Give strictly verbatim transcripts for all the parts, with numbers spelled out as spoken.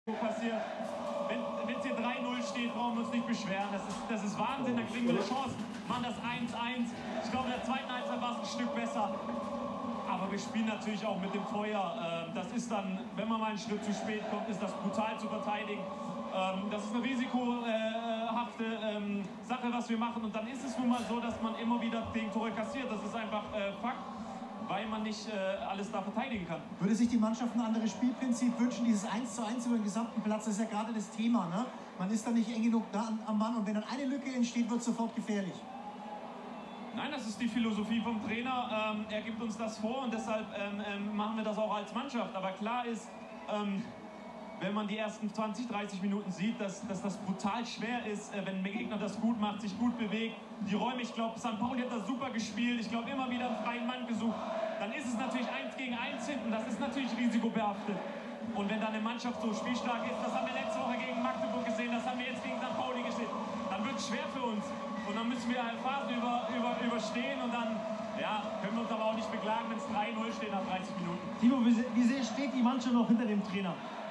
passiert. Wenn es hier drei null steht, brauchen wir uns nicht beschweren. Das ist, das ist Wahnsinn, dann kriegen wir eine Chance. Machen das eins eins. Ich glaube, in der zweiten Halbzeit war es ein Stück besser. Aber wir spielen natürlich auch mit dem Feuer. Das ist dann, wenn man mal einen Schritt zu spät kommt, ist das brutal zu verteidigen. Das ist eine risikohafte Sache, was wir machen. Und dann ist es nun mal so, dass man immer wieder Gegentore kassiert. Das ist einfach Fakt, weil man nicht alles da verteidigen kann. Würde sich die Mannschaft ein anderes Spielprinzip wünschen, dieses eins zu eins über den gesamten Platz, das ist ja gerade das Thema, ne? Man ist da nicht eng genug da am Mann und wenn dann eine Lücke entsteht, wird es sofort gefährlich. Nein, das ist die Philosophie vom Trainer. Ähm, er gibt uns das vor und deshalb ähm, ähm, machen wir das auch als Mannschaft. Aber klar ist, ähm, wenn man die ersten zwanzig, dreißig Minuten sieht, dass, dass das brutal schwer ist, äh, wenn der Gegner das gut macht, sich gut bewegt. Die Räume, ich glaube, Sankt Pauli hat das super gespielt. Ich glaube, immer wieder einen freien Mann gesucht. Dann ist es natürlich eins gegen eins hinten. Das ist natürlich risikobehaftet. Und wenn dann eine Mannschaft so spielstark ist, das haben wir letzte Woche gegen Magdeburg gesehen, das haben wir jetzt gegen Sankt Pauli gesehen, dann wird es schwer für uns. Und dann müssen wir Phasen über, über, überstehen und dann ja, können wir uns aber auch nicht beklagen, wenn es drei null steht nach dreißig Minuten. Timo, wie, wie sehr steht die Mannschaft noch hinter dem Trainer?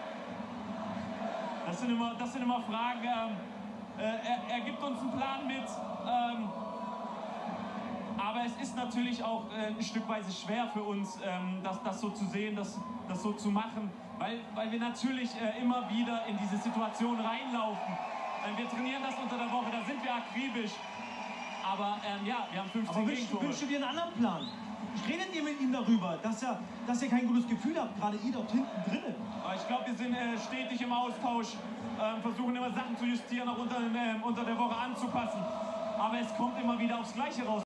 Das sind immer, das sind immer Fragen. Ähm, äh, er, er gibt uns einen Plan mit. Ähm, aber es ist natürlich auch äh, ein Stückweise schwer für uns, ähm, das, das so zu sehen, das, das so zu machen. Weil, weil wir natürlich äh, immer wieder in diese Situation reinlaufen. Ähm, wir trainieren das unter der Woche, da sind wir akribisch. Aber ähm, ja, wir haben fünfzehn Gegentore. Aber wünschst du dir einen anderen Plan? Redet ihr mit ihm darüber, dass er, dass ihr kein gutes Gefühl habt, gerade ihr dort hinten drinnen? Ich glaube, wir sind äh, stetig im Austausch, äh, versuchen immer Sachen zu justieren, auch unter, äh, unter der Woche anzupassen. Aber es kommt immer wieder aufs Gleiche raus.